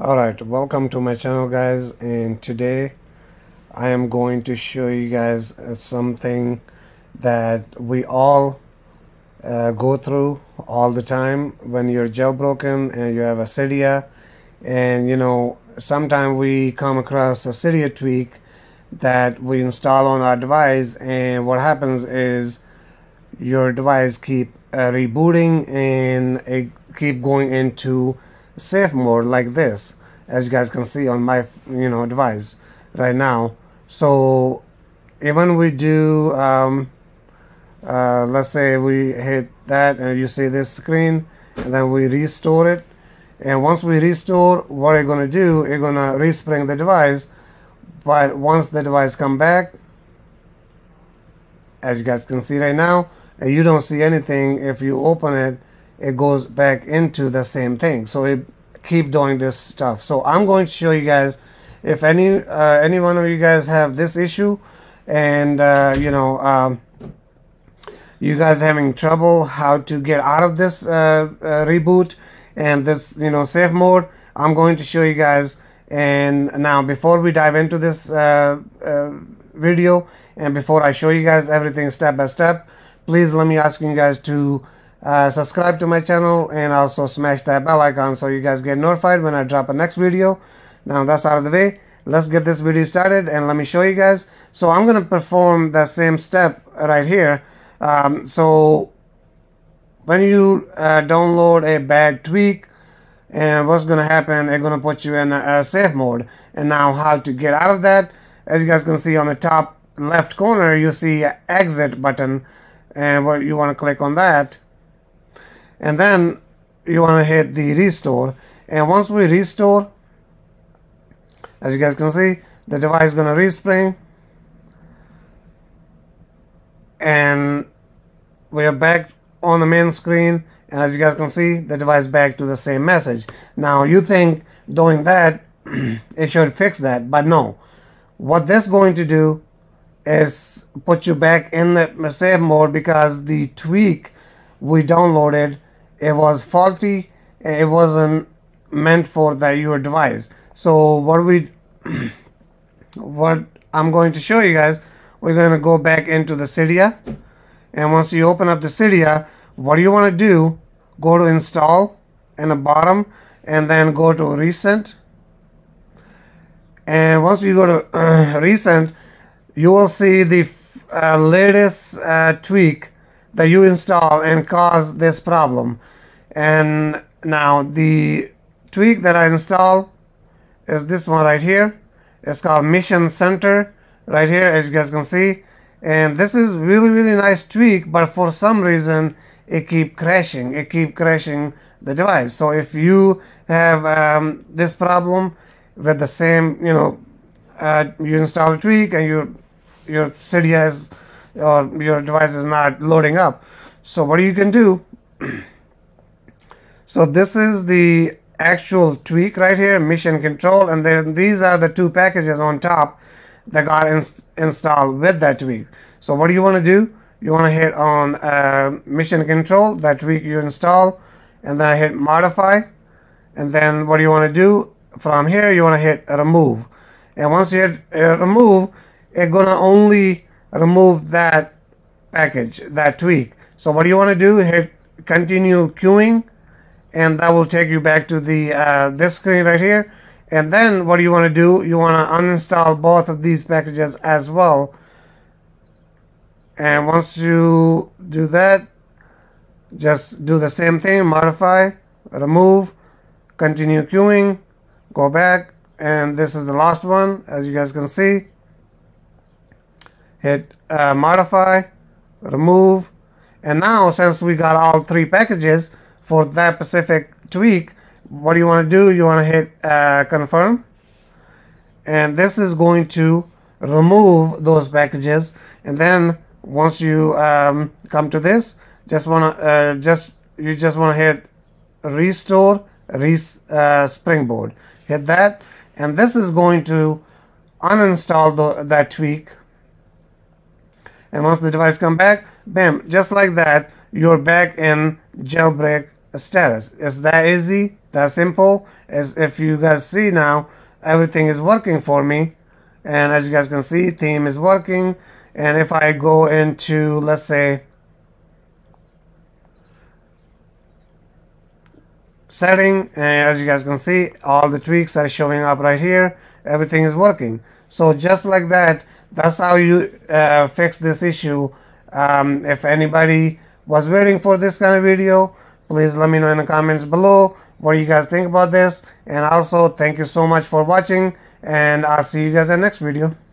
Alright, welcome to my channel, guys, and today I am going to show you guys something that we all go through all the time when you're jailbroken and you have a Cydia. And sometimes we come across a Cydia tweak that we install on our device, and what happens is your device keep rebooting and it keep going into safe mode like this, as you guys can see on my device right now. So even we do let's say we hit that and you see this screen, and then we restore it, and once we restore, what you're going to do, you're going to respring the device. But once the device come back, as you guys can see right now, and you don't see anything, if you open it, it goes back into the same thing. So it keep doing this stuff. So I'm going to show you guys, if any one of you guys have this issue, and you guys having trouble how to get out of this reboot and this safe mode, I'm going to show you guys. And now, before we dive into this video, and before I show you guys everything step by step, please let me ask you guys to subscribe to my channel and also smash that bell icon so you guys get notified when I drop a next video. Now that's out of the way, let's get this video started and let me show you guys. So I'm going to perform the same step right here. So when you download a bad tweak, and what's going to happen, it's going to put you in a safe mode. And now how to get out of that, as you guys can see on the top left corner, you see exit button, and what you want to click on that, and then you want to hit the restore. And once we restore, as you guys can see, the device is going to respring, and we are back on the main screen. And as you guys can see, the device back to the same message. Now you think doing that it should fix that, but no. What this going to do is put you back in the safe mode, because the tweak we downloaded, it was faulty and it wasn't meant for your device. So what I'm going to show you guys, we're going to go back into the Cydia, and once you open up the Cydia, what do you want to do? Go to install in the bottom, and then go to recent. And once you go to recent, you will see the latest tweak that you install and cause this problem. And now the tweak that I installed is this one right here. It's called Mission Center right here, as you guys can see. And this is really nice tweak, but for some reason it keep crashing the device. So if you have this problem with the same, you install a tweak and your Cydia is, or your device is not loading up. So what you can do, so this is the actual tweak right here, Mission Control, and then these are the two packages on top that got installed with that tweak. So what do you want to do? You want to hit on Mission Control, that tweak you install, and then hit Modify. And then what do you want to do? From here, you want to hit Remove. And once you hit Remove, it's going to only remove that package, that tweak. So what do you want to do? Hit Continue Queuing, and that will take you back to the this screen right here. And then what do you want to do? You want to uninstall both of these packages as well. And once you do that, just do the same thing, modify, remove, continue queuing, go back, and this is the last one, as you guys can see. Hit modify, remove, and now since we got all three packages for that specific tweak, what do you want to do? You want to hit confirm, and this is going to remove those packages. And then once you come to this, you just want to hit restore springboard. Hit that, and this is going to uninstall that tweak. And once the device come back, bam, just like that, you're back in jailbreak status. It's that easy, that simple. As if you guys see now, everything is working for me, and as you guys can see, theme is working. And if I go into, let's say, setting, and as you guys can see, all the tweaks are showing up right here. Everything is working. So just like that, that's how you fix this issue. If anybody was waiting for this kind of video, please let me know in the comments below what you guys think about this. And also, thank you so much for watching, and I'll see you guys in the next video.